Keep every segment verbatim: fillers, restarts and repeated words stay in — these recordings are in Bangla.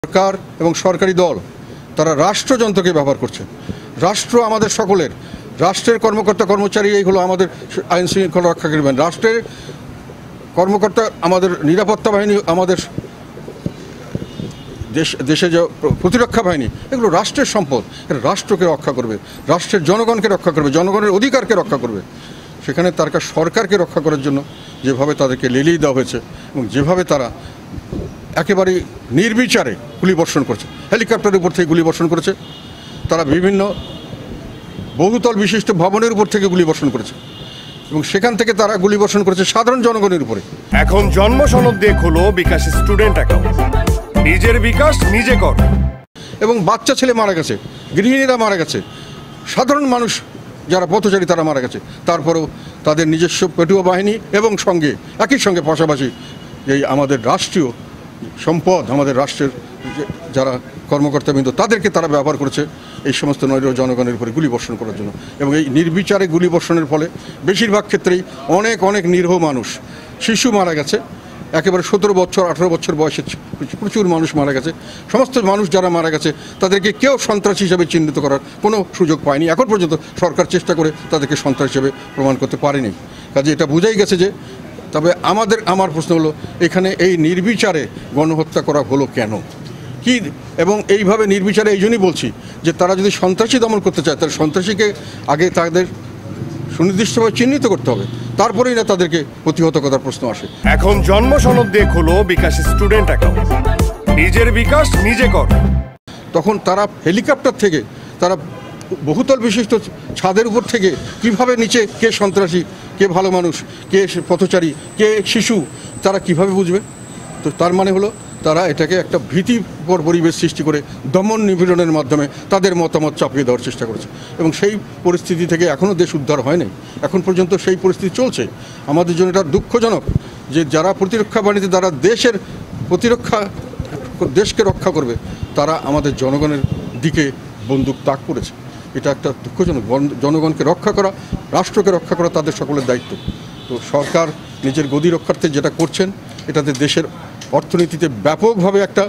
সরকার এবং সরকারি দল তারা রাষ্ট্রযন্ত্রকে ব্যবহার করছে। রাষ্ট্র আমাদের সকলের, রাষ্ট্রের কর্মকর্তা কর্মচারী এইগুলো আমাদের আইন শৃঙ্খলা রক্ষা করবেন, রাষ্ট্রের কর্মকর্তা আমাদের নিরাপত্তা বাহিনী, আমাদের দেশ দেশে যে প্রতিরক্ষা বাহিনী, এগুলো রাষ্ট্রের সম্পদ। রাষ্ট্রকে রক্ষা করবে, রাষ্ট্রের জনগণকে রক্ষা করবে, জনগণের অধিকারকে রক্ষা করবে। সেখানে তার সরকারকে রক্ষা করার জন্য যেভাবে তাদেরকে লেলিয়ে দেওয়া হয়েছে এবং যেভাবে তারা একেবারে নির্বিচারে গুলিবর্ষণ করছে, হেলিকপ্টারের উপর থেকে গুলিবর্ষণ করেছে, তারা বিভিন্ন বহুতল বিশিষ্ট ভবনের উপর থেকে গুলিবর্ষণ করেছে এবং সেখান থেকে তারা গুলিবর্ষণ করেছে সাধারণ জনগণের উপরে। এখন জন্ম সনদ দিয়ে খোলো বিকাশ স্টুডেন্ট অ্যাকাউন্ট, নিজের বিকাশ নিজে কর। এবং বাচ্চা ছেলে মারা গেছে, গৃহিণীরা মারা গেছে, সাধারণ মানুষ যারা পথচারী তারা মারা গেছে, তারপরেও তাদের নিজস্ব পেটুয়া বাহিনী এবং সঙ্গে একই সঙ্গে পাশাপাশি এই আমাদের রাষ্ট্রীয় সম্পদ, আমাদের রাষ্ট্রের যারা কর্মকর্তাবৃন্দ তাদেরকে তারা ব্যবহার করেছে এই সমস্ত নৈর জনগণের উপরে গুলিবর্ষণ করার জন্য। এবং এই নির্বিচারে গুলিবর্ষণের ফলে বেশিরভাগ ক্ষেত্রেই অনেক অনেক নিরীহ মানুষ, শিশু মারা গেছে, একেবারে সতেরো বছর আঠেরো বছর বয়সে প্রচুর মানুষ মারা গেছে। সমস্ত মানুষ যারা মারা গেছে তাদেরকে কেউ সন্ত্রাসী হিসেবে চিহ্নিত করার কোনো সুযোগ পায়নি। এখন পর্যন্ত সরকার চেষ্টা করে তাদেরকে সন্ত্রাস হিসেবে প্রমাণ করতে পারেনি। কাজে এটা বোঝাই গেছে যে, তবে আমাদের আমার প্রশ্ন হলো এখানে এই নির্বিচারে গণহত্যা করা হলো কেন, কি? এবং এইভাবে নির্বিচারে এই জন্যই বলছি যে তারা যদি সন্ত্রাসী দমন করতে চায় তাহলে সন্ত্রাসীকে আগে তাদের সুনির্দিষ্টভাবে চিহ্নিত করতে হবে, তারপরেই না তাদেরকে প্রতিহত করার প্রশ্ন আসে। এখন জন্ম সনদ দিয়ে খোলো বিকাশ স্টুডেন্ট অ্যাকাউন্ট, নিজের বিকাশ নিজে কর। তখন তারা হেলিকপ্টার থেকে, তারা বহুতল বিশিষ্ট ছাদের উপর থেকে কিভাবে নিচে কে সন্ত্রাসী, কে ভালো মানুষ, কে পথচারী, কে শিশু, তারা কিভাবে বুঝবে? তো তার মানে হলো তারা এটাকে একটা ভীতিকর পরিবেশ সৃষ্টি করে দমন নিপীড়নের মাধ্যমে তাদের মতামত চাপিয়ে দেওয়ার চেষ্টা করেছে এবং সেই পরিস্থিতি থেকে এখনও দেশ উদ্ধার হয়নি। এখন পর্যন্ত সেই পরিস্থিতি চলছে। আমাদের জন্য এটা দুঃখজনক যে যারা প্রতিরক্ষা বাহিনীতে, যারা দেশের প্রতিরক্ষা, দেশকে রক্ষা করবে, তারা আমাদের জনগণের দিকে বন্দুক তাক করেছে। এটা একটা দুঃখজনক। জনগণকে রক্ষা করা, রাষ্ট্রকে রক্ষা করা তাদের সকলের দায়িত্ব। তো সরকার নিজের গদি রক্ষার্থে যেটা করছেন, এটাতে দেশের অর্থনীতিতে ব্যাপকভাবে একটা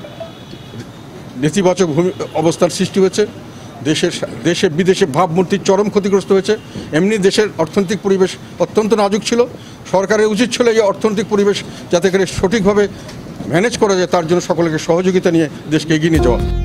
নেতিবাচক অবস্থার সৃষ্টি হয়েছে। দেশের দেশে বিদেশে ভাবমূর্তির চরম ক্ষতিগ্রস্ত হয়েছে। এমনি দেশের অর্থনৈতিক পরিবেশ অত্যন্ত নাজুক ছিল। সরকারের উচিত ছিল এই অর্থনৈতিক পরিবেশ যাতে করে সঠিকভাবে ম্যানেজ করা যায়, তার জন্য সকলকে সহযোগিতা নিয়ে দেশকে এগিয়ে নিয়ে যাওয়া।